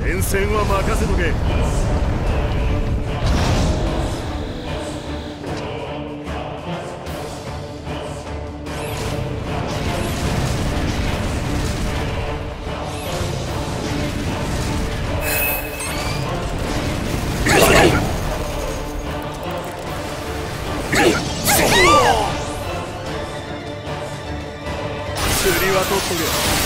前線は任せとけ。釣りは取っと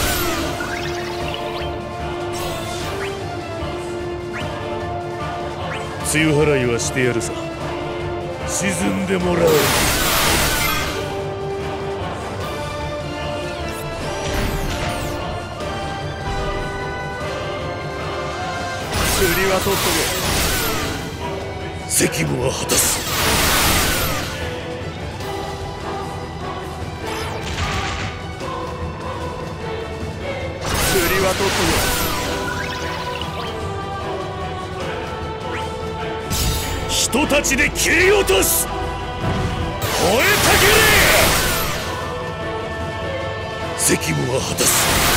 け。梅雨払いはしてやるさ。沈んでもらう。釣りは取っとけ。責務は果たす。釣りは取っとけ。人たちで切り落とす。燃えたけれ。責務は果た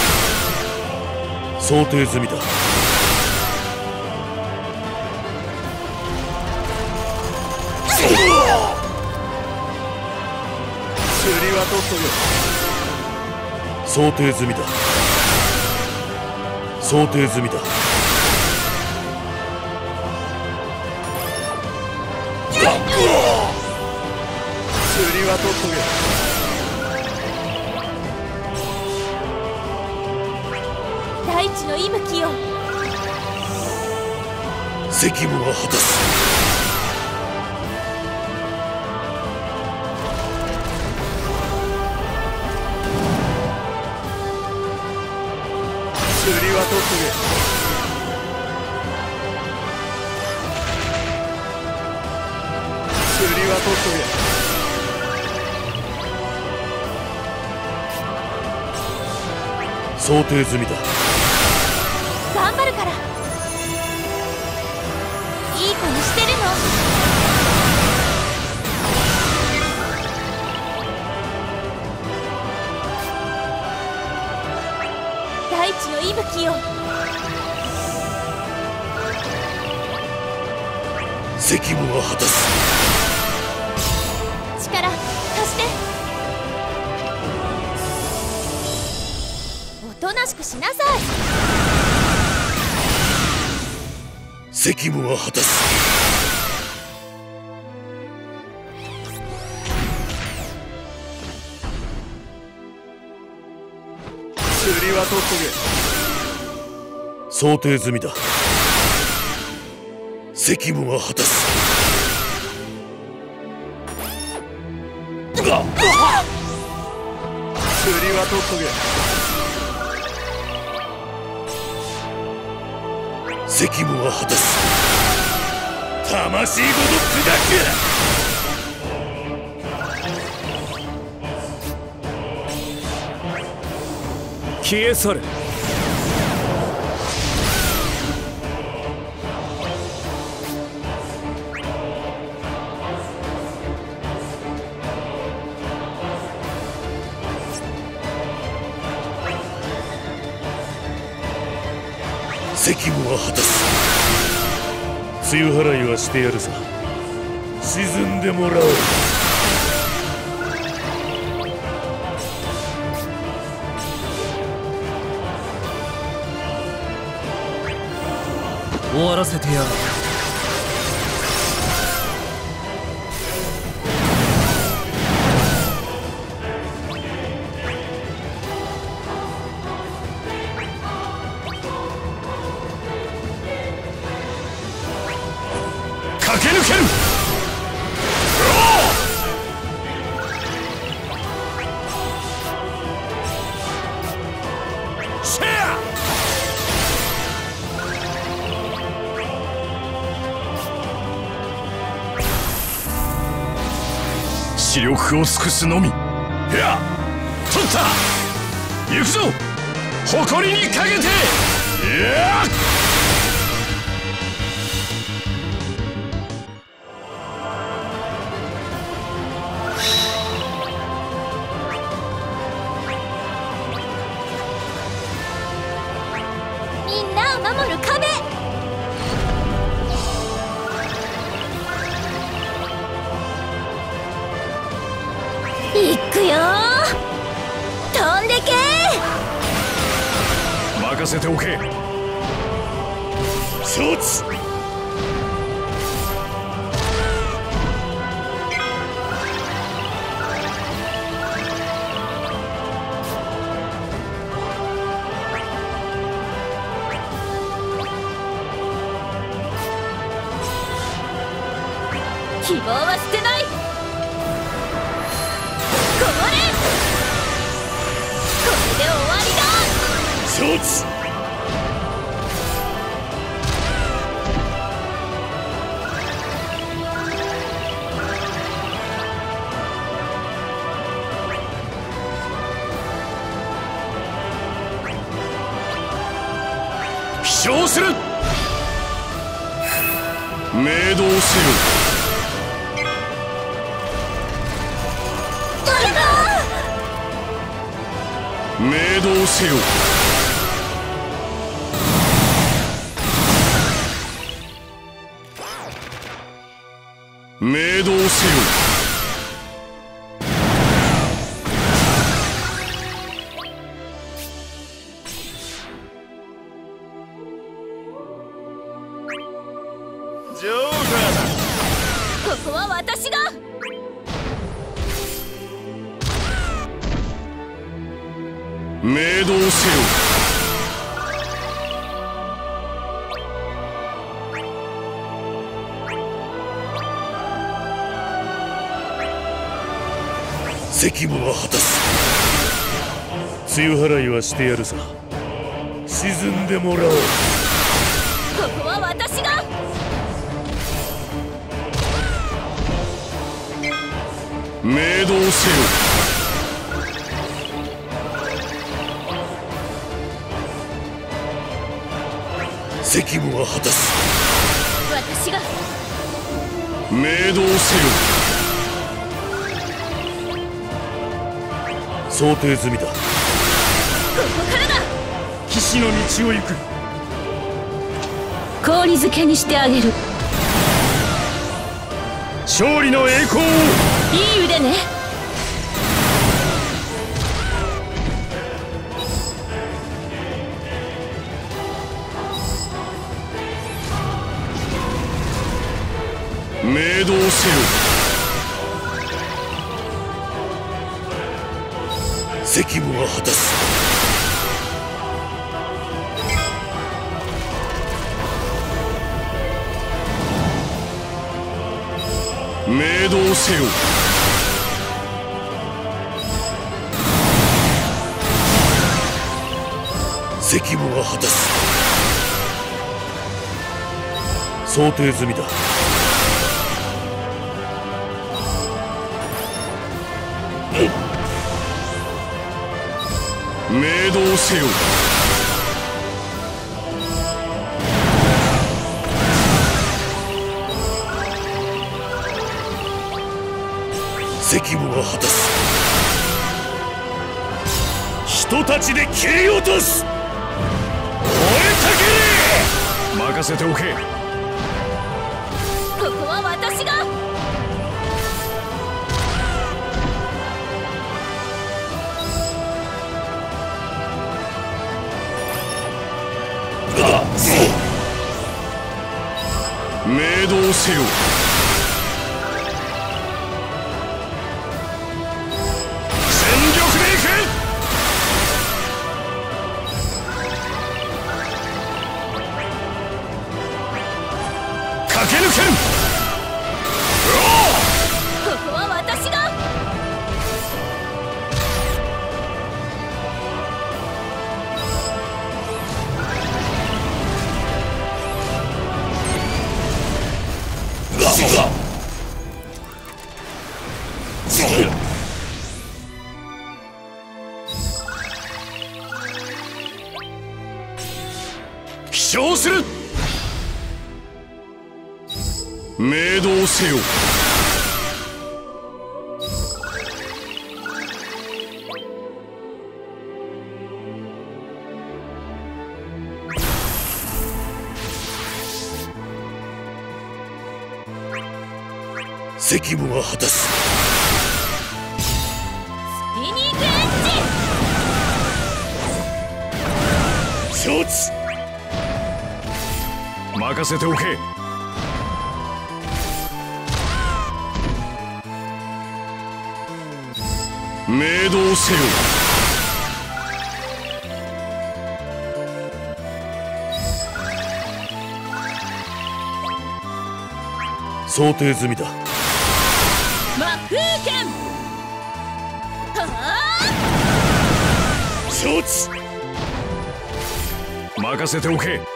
す。想定済みだ。釣りは取っとけ。想定済みだ。想定済みだ。釣りは取っとけ。大地の息吹よ。 責務は果たす。釣りは取っとけ。釣りは取っとけ。想定済みだ。 頑張るから。いい子にしてるの。大地の息吹よ。 責務は果たす。 力貸して。おとなしくしなさい。 責務は果たす。釣りは取っとけ。想定済みだ。責務は果たす。釣りは取っとけ。責務は果たす。魂ごと砕く。消え去る。責務は果たす。梅雨払いはしてやるさ。沈んでもらおう。終わらせてやる。駆け抜ける。シェア。視力を尽くすのみ。いや、取った。行くぞ。誇りにかけて。いや。 みんなを守る壁。 いくよー、飛んでけー。 任せておけ。承知。 希望は捨てない。これで終わりだ。 承知。飛翔する。命導せよ。命導せよ。命導せよ。ジョーカーだ。 ここは私が。 命導せよ。責務は果たす。梅雨払いはしてやるさ。沈んでもらおう。 ここは私が。 命導せよ。責務は果たす。 私が。 命導せよ。想定済みだ。ここからだ。 騎士の道を行く。 氷漬けにしてあげる。 勝利の栄光を。 いい腕ね。 命導せよ。責務は果たす。命導せよ。責務は果たす。想定済みだ。命導せよ。責務は果たす。人たちで切り落とす。燃えたけれ。任せておけ。 ここは私が。 命導せよ。全力でいく。駆け抜けん。 ここは私が。 飛翔する。命導せよ。責務は果たす。 承知。任せておけ。明動せよ。想定済みだ。 魔風剣。 承知。任せておけ。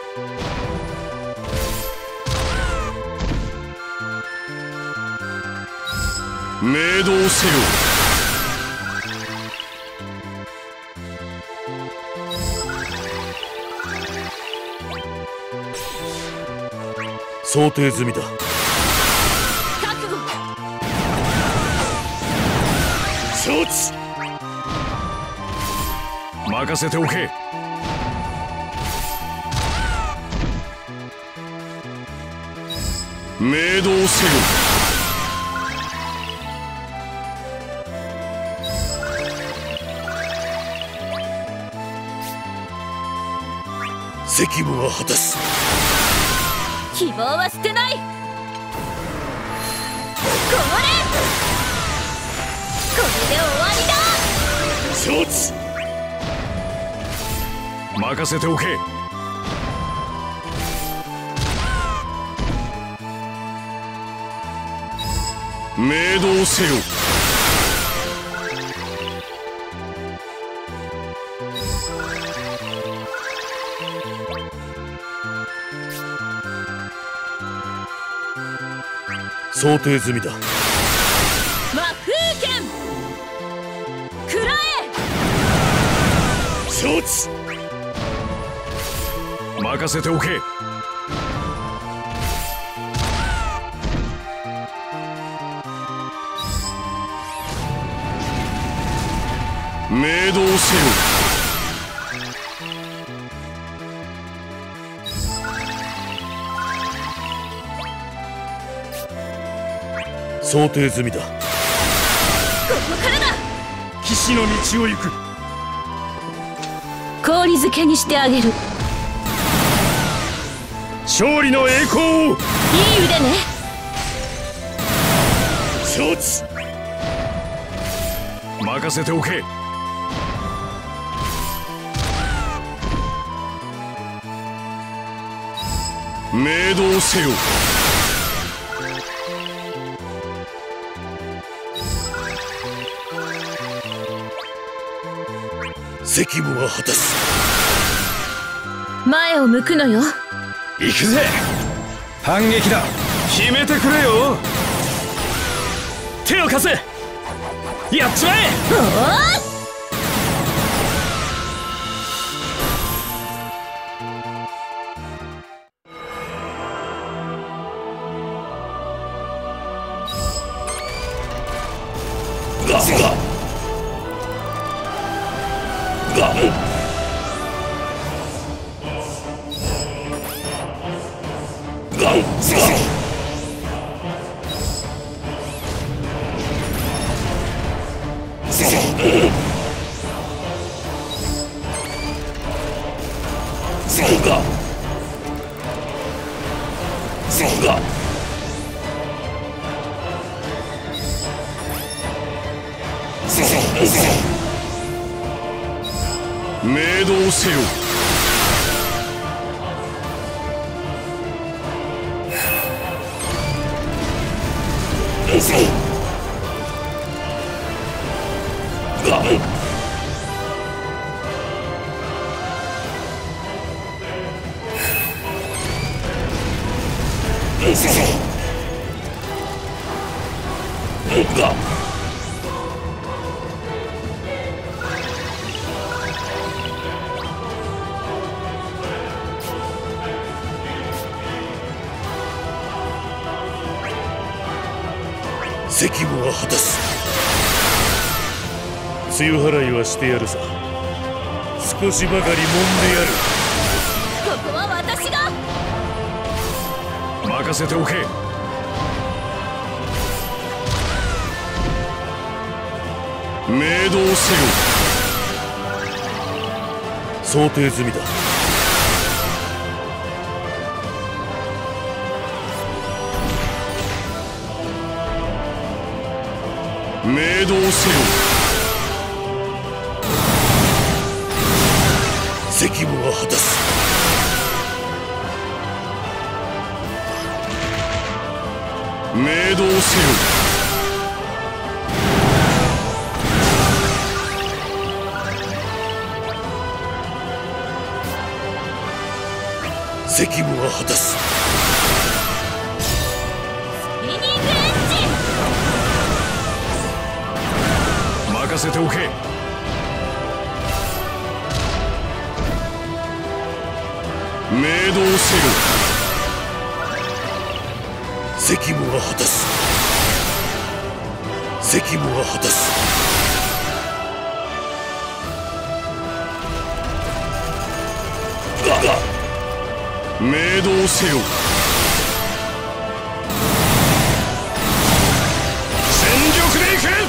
明動せよ。想定済みだ。 覚悟。 承知。任せておけ。明動せよ。責務は果たす。 希望は捨てない。これで終わりだ。 承知。任せておけ。明動せよ。想定済みだ。 魔風剣。食らえ。 承知。任せておけ。明動せよ。想定済みだ。ここからだ。 騎士の道を行く。 氷漬けにしてあげる。 勝利の栄光を。 いい腕ね。 承知。任せておけ。明動せよ。責務は果たす。 前を向くのよ。 行くぜ。反撃だ。決めてくれよ。手を貸せ。やっちまえ。明動せよ。責務は果たす。梅雨払いはしてやるさ。少しばかり揉んでやる。 ここは私が。 任せておけ。明動せよ。想定済みだ。 明動せよ。責務は果たす。明動せよ。責務は果たす。 スピニングエッジ。 任せておけ。明動せよ。責務は果たす。責務は果たす。明動せよ。全力でいく。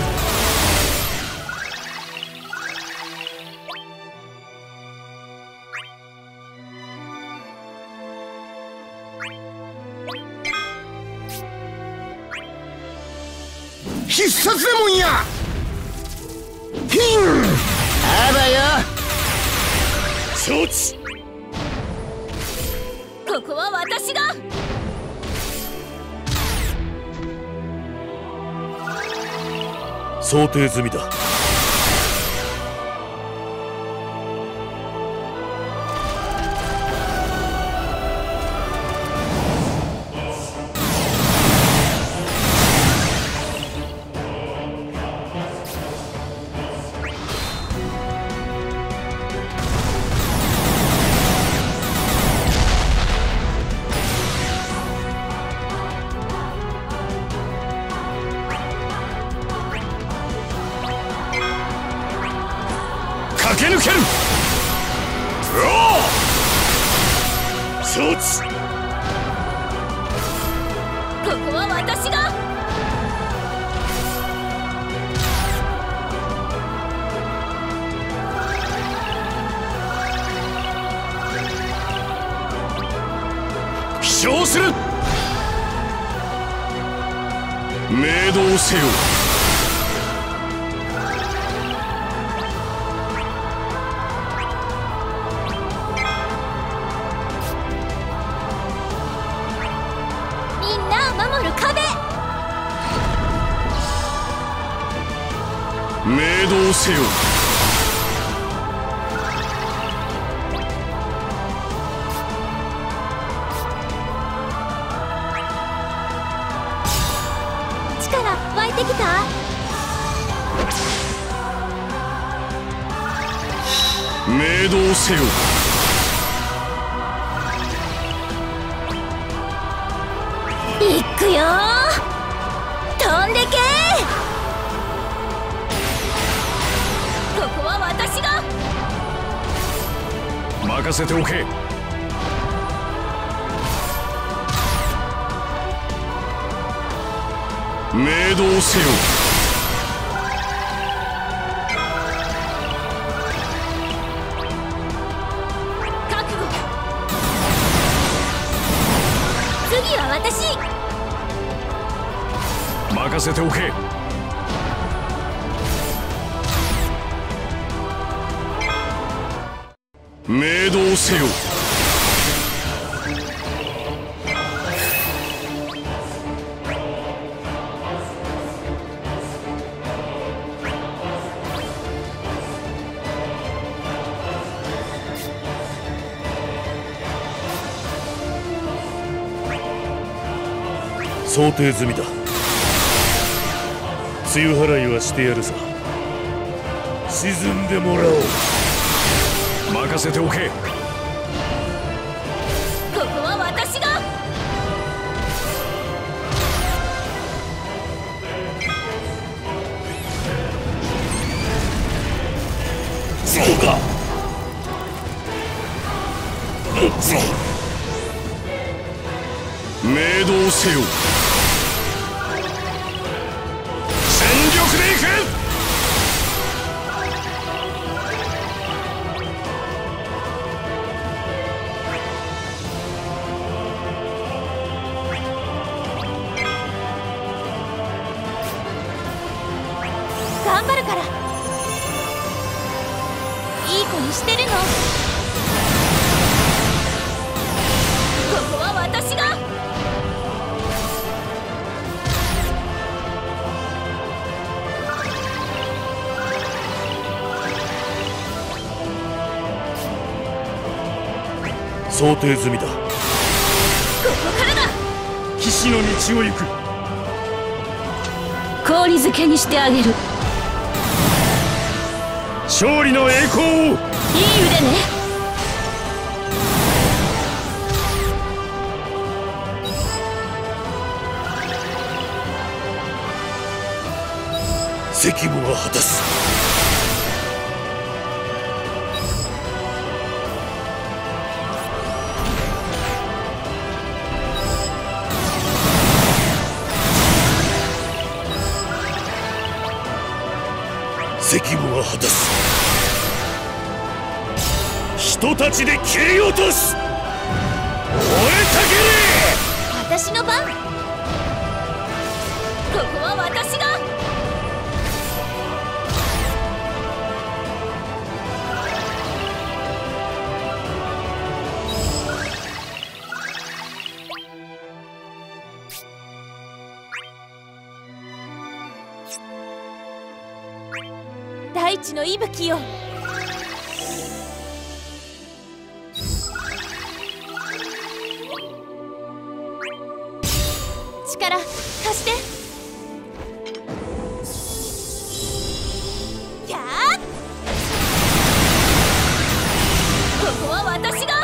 必殺レモンや。ヒンあばよ。 承知。 ここは私が。 想定済みだ。駆け抜ける。承知。 ここは私が。 飛翔する。明動せよ。明動せよ。 力湧いてきた。 明動せよ。 いくよー。飛んでけー。ここは私が。 任せておけ。明動せよ。 覚悟。次は私。 任せておけ。明動せよ。想定済みだ。梅雨払いはしてやるさ。沈んでもらおう。任せておけ。 ここは私が。 そうか。明動せよ。全力でいく。 頑張るから。いい子にしてるの。ここは私が。 想定済みだ。 ここからだ。 騎士の道を行く。 氷漬けにしてあげる。 勝利の栄光を。いい腕ね。責務は果たす。責務は果たす。人たちで切り落とす。燃えたけれ。 私の番。ここは私が。大地の息吹よ。力貸して。やー。ここは私が。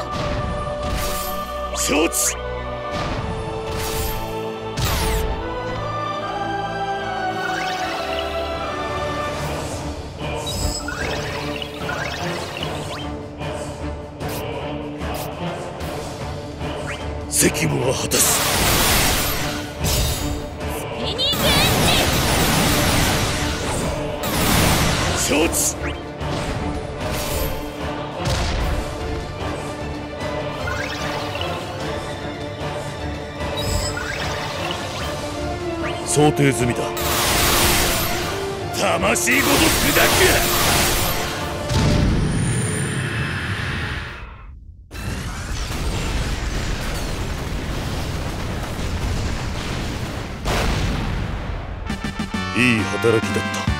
承知。責務は果たす。 スピニングエッジ。 承知。想定済みだ。魂ごと砕く。いい働きだった。